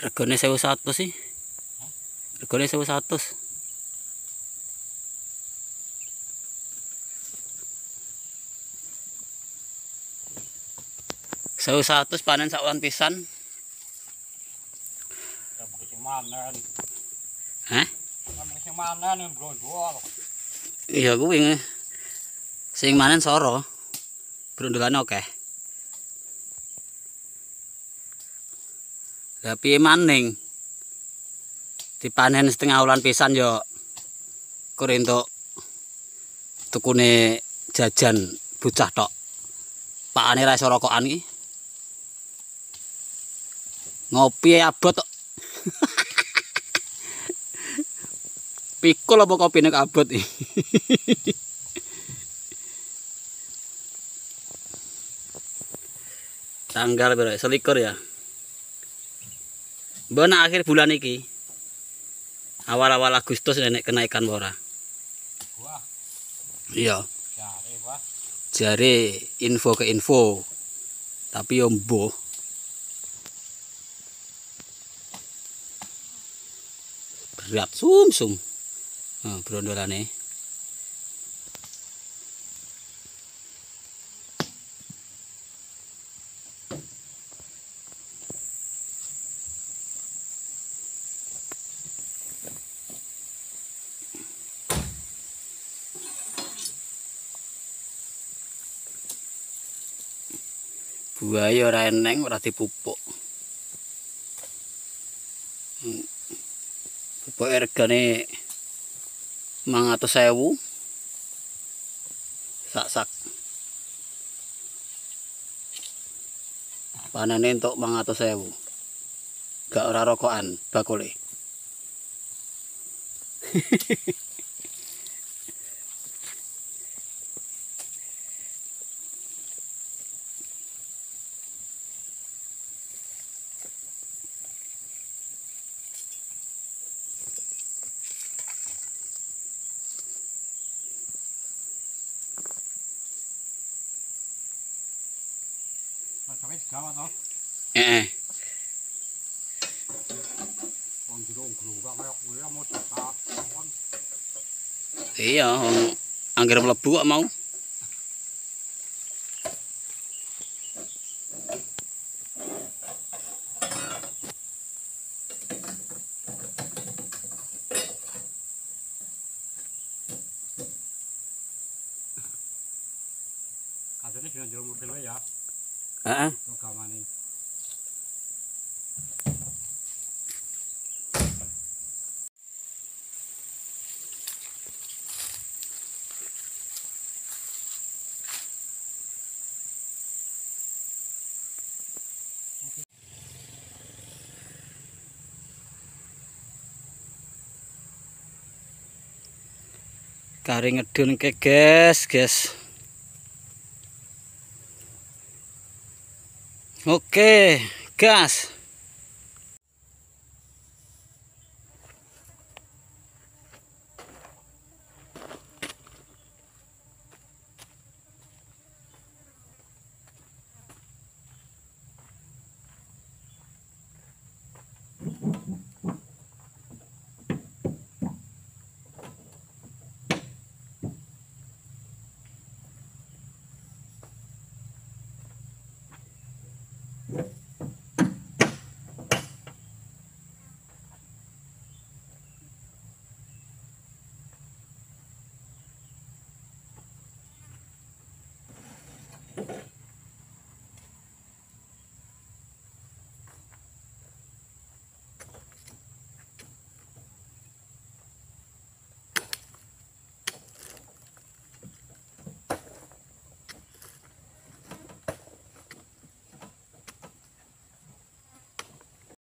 Regane 1.100 sih. Regane 1.100. 1.100 panen sakulan pisan. Hah? Iya kuwi. Sing manen soro. Brondolane akeh. Lah piye maning? Dipanen setengah wulan pisan yo kur entuk tukune jajan bocah tok. Pakane ra iso rokokan iki. Ngopi abot tok. Pikul apa kopine kabut iki. Tanggal berapa? 21 ya. Mbok akhir bulan iki. Awal-awal Agustus nek kenaikan ora. Iya. Jare info ke info. Tapi yo mbuh. Berat sum-sum. Nah, brondolane. Buaya ora eneng, ora dipupuk. Pupuk regane 500.000 sak. Panene entuk 500.000. Gak ora rokokan bakule. Heeh. Iya, angger mlebu kok mau. Katanya sudah jual mobil ya. Heeh. Rogamane. Kari ngedun ke guys. Oke, gas.